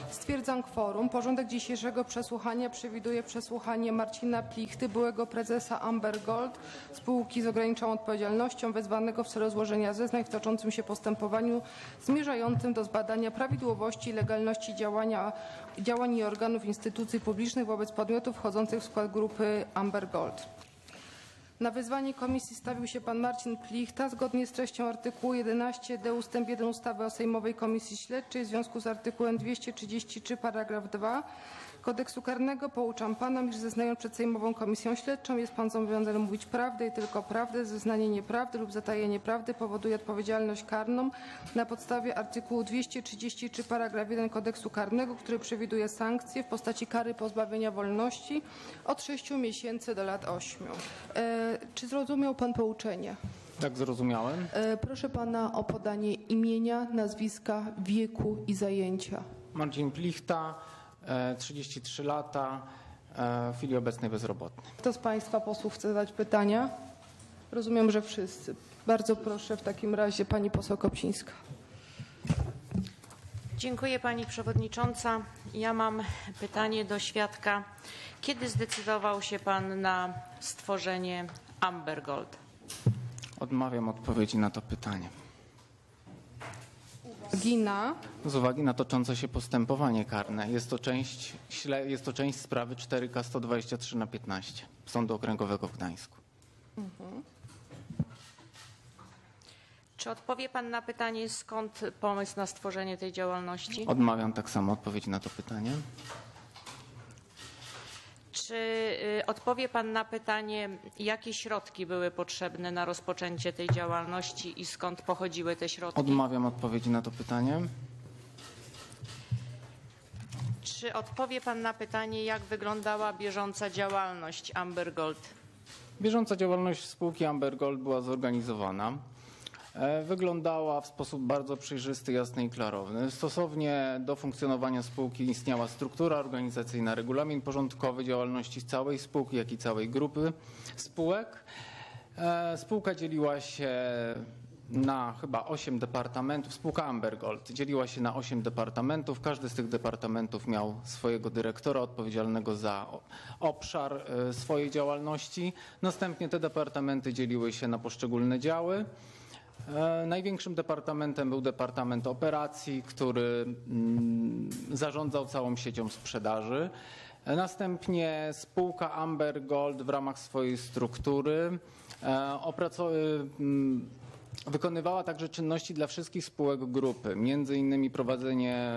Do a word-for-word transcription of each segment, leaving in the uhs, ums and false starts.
Stwierdzam kworum. Porządek dzisiejszego przesłuchania przewiduje przesłuchanie Marcina Plichty, byłego prezesa Amber Gold, spółki z ograniczoną odpowiedzialnością, wezwanego w celu złożenia zeznań w toczącym się postępowaniu zmierzającym do zbadania prawidłowości i legalności działania, działań i organów instytucji publicznych wobec podmiotów wchodzących w skład grupy Amber Gold. Na wezwanie komisji stawił się pan Marcin Plichta zgodnie z treścią artykułu jedenaście d ustęp jeden ustawy o Sejmowej Komisji Śledczej w związku z artykułem dwieście trzydzieści trzy paragraf dwa Kodeksu Karnego. Pouczam pana, iż zeznając przed Sejmową Komisją Śledczą jest pan zobowiązany mówić prawdę i tylko prawdę. Zeznanie nieprawdy lub zatajenie prawdy powoduje odpowiedzialność karną na podstawie artykułu dwieście trzydzieści trzy paragraf jeden Kodeksu Karnego, który przewiduje sankcje w postaci kary pozbawienia wolności od sześciu miesięcy do lat ośmiu. E, czy zrozumiał pan pouczenie? Tak, zrozumiałem. E, proszę pana o podanie imienia, nazwiska, wieku i zajęcia. Marcin Plichta, trzydzieści trzy lata, w chwili obecnej bezrobotny. Kto z państwa posłów chce zadać pytania? Rozumiem, że wszyscy. Bardzo proszę w takim razie pani poseł Kopcińska. Dziękuję pani przewodnicząca. Ja mam pytanie do świadka. Kiedy zdecydował się pan na stworzenie Amber Gold? Odmawiam odpowiedzi na to pytanie. Gina. Z uwagi na toczące się postępowanie karne. Jest to część, jest to część sprawy cztery K sto dwadzieścia trzy na piętnaście Sądu Okręgowego w Gdańsku. Mhm. Czy odpowie pan na pytanie, skąd pomysł na stworzenie tej działalności? Odmawiam tak samo odpowiedzi na to pytanie. Czy odpowie pan na pytanie, jakie środki były potrzebne na rozpoczęcie tej działalności i skąd pochodziły te środki? Odmawiam odpowiedzi na to pytanie. Czy odpowie pan na pytanie, jak wyglądała bieżąca działalność Amber Gold? Bieżąca działalność spółki Amber Gold była zorganizowana. Wyglądała w sposób bardzo przejrzysty, jasny i klarowny. Stosownie do funkcjonowania spółki istniała struktura organizacyjna, regulamin porządkowy działalności całej spółki, jak i całej grupy spółek. Spółka dzieliła się na chyba osiem departamentów. Spółka Amber Gold dzieliła się na osiem departamentów. Każdy z tych departamentów miał swojego dyrektora odpowiedzialnego za obszar swojej działalności. Następnie te departamenty dzieliły się na poszczególne działy. Największym departamentem był Departament Operacji, który zarządzał całą siecią sprzedaży. Następnie spółka Amber Gold w ramach swojej struktury wykonywała także czynności dla wszystkich spółek grupy, między innymi prowadzenie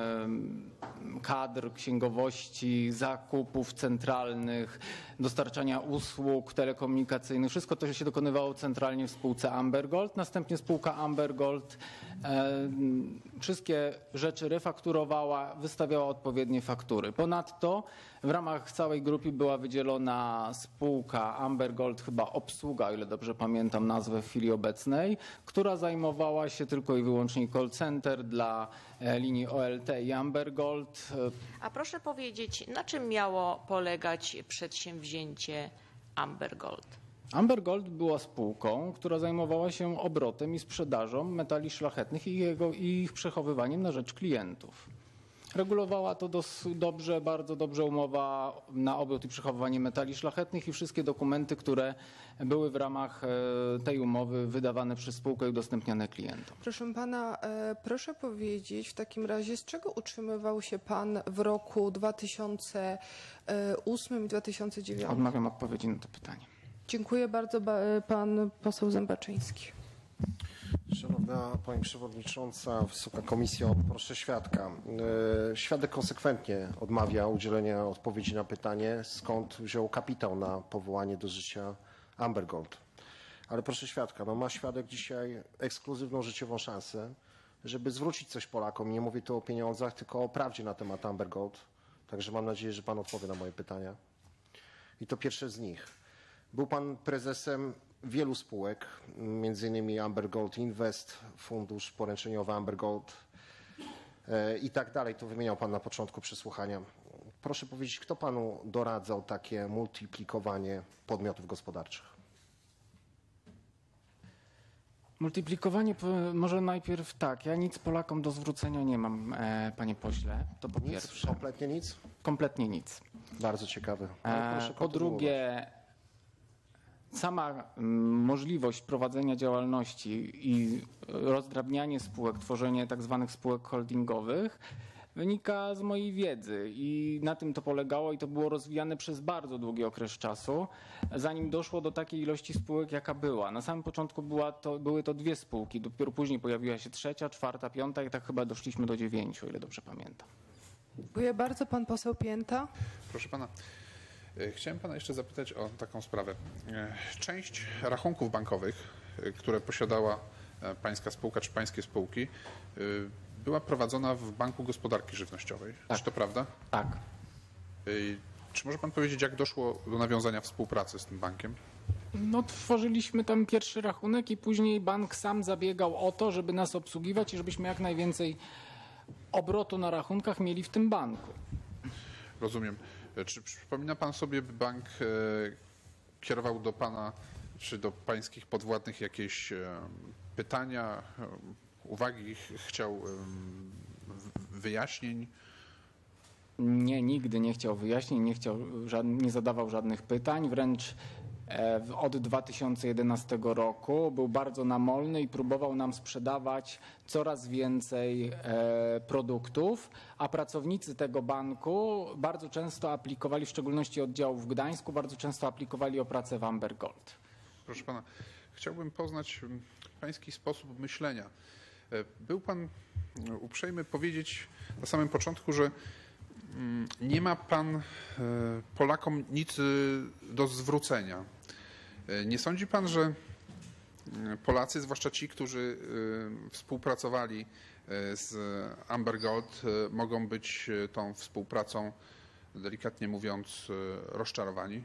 kadr, księgowości, zakupów centralnych, dostarczania usług telekomunikacyjnych. Wszystko to się dokonywało centralnie w spółce Amber Gold. Następnie spółka Amber Gold e, wszystkie rzeczy refakturowała, wystawiała odpowiednie faktury. Ponadto w ramach całej grupy była wydzielona spółka Amber Gold, chyba obsługa, o ile dobrze pamiętam nazwę w chwili obecnej, która zajmowała się tylko i wyłącznie call center dla linii O L T i Amber Gold. A proszę powiedzieć, na czym miało polegać przedsięwzięcie Amber Gold? Amber Gold była spółką, która zajmowała się obrotem i sprzedażą metali szlachetnych i, jego, i ich przechowywaniem na rzecz klientów. Regulowała to dos, dobrze, bardzo dobrze umowa na obrót i przechowywanie metali szlachetnych i wszystkie dokumenty, które były w ramach tej umowy wydawane przez spółkę i udostępniane klientom. Proszę pana, e, proszę powiedzieć w takim razie, z czego utrzymywał się pan w roku dwa tysiące ósmym i dwa tysiące dziewiątym? Odmawiam odpowiedzi na to pytanie. Dziękuję bardzo. Pan poseł Zębaczyński. Szanowna Pani Przewodnicząca, Wysoka Komisjo, proszę świadka. Świadek konsekwentnie odmawia udzielenia odpowiedzi na pytanie, skąd wziął kapitał na powołanie do życia Amber Gold. Ale proszę świadka, no ma świadek dzisiaj ekskluzywną życiową szansę, żeby zwrócić coś Polakom. Nie mówię tu o pieniądzach, tylko o prawdzie na temat Amber Gold. Także mam nadzieję, że Pan odpowie na moje pytania. I to pierwsze z nich. Był Pan prezesem wielu spółek, między innymi Amber Gold Invest, fundusz poręczeniowy Amber Gold i tak dalej. To wymieniał Pan na początku przesłuchania. Proszę powiedzieć, kto Panu doradzał takie multiplikowanie podmiotów gospodarczych? Multiplikowanie, po- może najpierw tak, ja nic Polakom do zwrócenia nie mam, e, panie pośle, to po Nic? pierwsze. Kompletnie nic? Kompletnie nic. Bardzo ciekawe. Ale E, proszę po kontynuować. drugie, sama mm, możliwość prowadzenia działalności i rozdrabnianie spółek, tworzenie tak zwanych spółek holdingowych wynika z mojej wiedzy i na tym to polegało i to było rozwijane przez bardzo długi okres czasu, zanim doszło do takiej ilości spółek, jaka była. Na samym początku była to, były to dwie spółki, dopiero później pojawiła się trzecia, czwarta, piąta i tak chyba doszliśmy do dziewięciu, o ile dobrze pamiętam. Dziękuję bardzo. Pan poseł Pięta. Proszę pana, e, chciałem pana jeszcze zapytać o taką sprawę. E, Część rachunków bankowych, e, które posiadała e, pańska spółka czy pańskie spółki, e, była prowadzona w Banku Gospodarki Żywnościowej. Tak. Czy to prawda? Tak. E, Czy może pan powiedzieć, jak doszło do nawiązania współpracy z tym bankiem? No, tworzyliśmy tam pierwszy rachunek i później bank sam zabiegał o to, żeby nas obsługiwać i żebyśmy jak najwięcej obrotu na rachunkach mieli w tym banku. Rozumiem. E, Czy przypomina pan sobie, by bank e, kierował do pana czy do pańskich podwładnych jakieś e, pytania, e, uwagi, ch- chciał em, w- wyjaśnień? Nie, nigdy nie chciał wyjaśnień, nie, chciał, żad- nie zadawał żadnych pytań, wręcz e, w- od dwa tysiące jedenastego roku był bardzo namolny i próbował nam sprzedawać coraz więcej e, produktów, a pracownicy tego banku bardzo często aplikowali, w szczególności oddziału w Gdańsku, bardzo często aplikowali o pracę w Amber Gold. Proszę pana, chciałbym poznać mm, pański sposób myślenia. E, Był pan mm, uprzejmy powiedzieć na samym początku, że mm, nie ma pan e, Polakom nic e, do zwrócenia. E, Nie sądzi pan, że mm, Polacy, zwłaszcza ci, którzy e, współpracowali e, z Amber Gold, e, mogą być e, tą współpracą, delikatnie mówiąc, e, rozczarowani?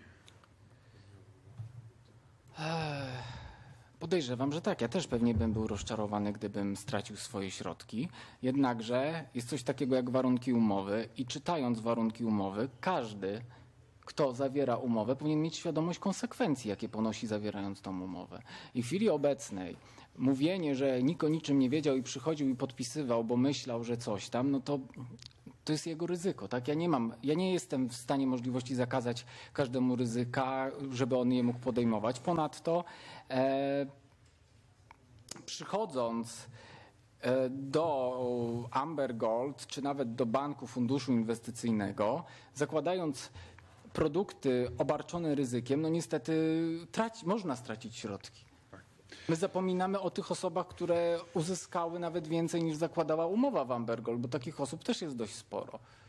Podejrzewam, że tak. Ja też pewnie bym był rozczarowany, gdybym stracił swoje środki. Jednakże jest coś takiego jak warunki umowy i czytając warunki umowy, każdy, kto zawiera umowę, powinien mieć świadomość konsekwencji, jakie ponosi zawierając tą umowę. I w chwili obecnej mówienie, że nikt o niczym nie wiedział i przychodził i podpisywał, bo myślał, że coś tam, no to to jest jego ryzyko, tak? Ja nie mam, ja nie jestem w stanie możliwości zakazać każdemu ryzyka, żeby on je mógł podejmować. Ponadto e, przychodząc e, do Amber Gold, czy nawet do banku, funduszu inwestycyjnego, zakładając produkty obarczone ryzykiem, no niestety traci, można stracić środki. My zapominamy o tych osobach, które uzyskały nawet więcej niż zakładała umowa w Amber Gold, bo takich osób też jest dość sporo.